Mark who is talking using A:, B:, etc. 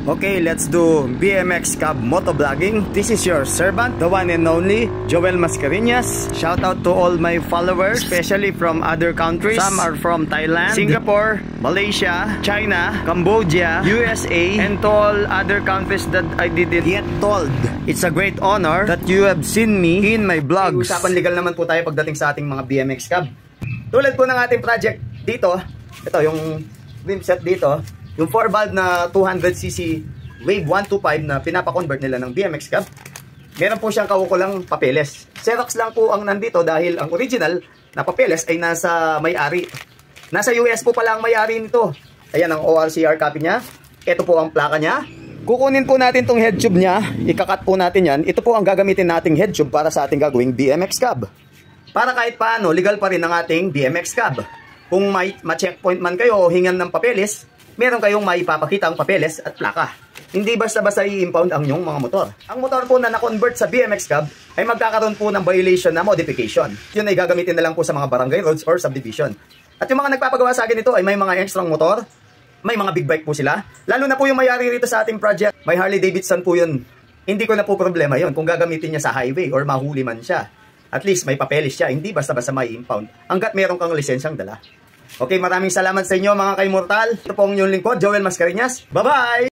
A: Okay, let's do BMX Cab motovlogging. This is your servant, the one and only Joel Mascareñas. Shout out to all my followers, especially from other countries. Some are from Thailand, Singapore, Malaysia, China, Cambodia, USA, and to all other countries that I didn't yet told. It's a great honor that you have seen me in my vlogs. Usapan legal naman po tayo pagdating sa ating mga BMX Cab. Tulad po ng ating project dito, ito yung rim set dito, yung 4-valve na 200cc Wave 125 na pinapa-convert nila ng BMX Cab. Meron po siyang kaukulang papeles. Xerox lang po ang nandito dahil ang original na papeles ay nasa may-ari. Nasa US po pala ang may-ari nito. Ayan ang ORCR copy niya. Ito po ang plaka niya. Kukunin po natin tong head tube niya. Ikakat po natin yan. Ito po ang gagamitin nating head tube para sa ating gagawing BMX Cab. Para kahit paano, legal pa rin ang ating BMX Cab. Kung may ma-checkpoint man kayo o hingan ng papeles, meron kayong maipapakita ang papeles at plaka. Hindi basta-basta i-impound ang inyong mga motor. Ang motor po na na-convert sa BMX Cab ay magkakaroon po ng violation na modification. Yun ay gagamitin na lang po sa mga barangay roads or subdivision. At yung mga nagpapagawa sa akin ito ay may mga extra motor, may mga big bike po sila. Lalo na po yung may-ari rito sa ating project, may Harley Davidson po yun. Hindi ko na po problema yun kung gagamitin niya sa highway or mahuli man siya. At least may papeles siya, hindi basta-basta may impound. Hanggat meron kang lisensyang dala. Okay, maraming salamat sa inyo mga kaimortal. Ito po ang inyong lingkod, Joel Mascareñas. Bye-bye!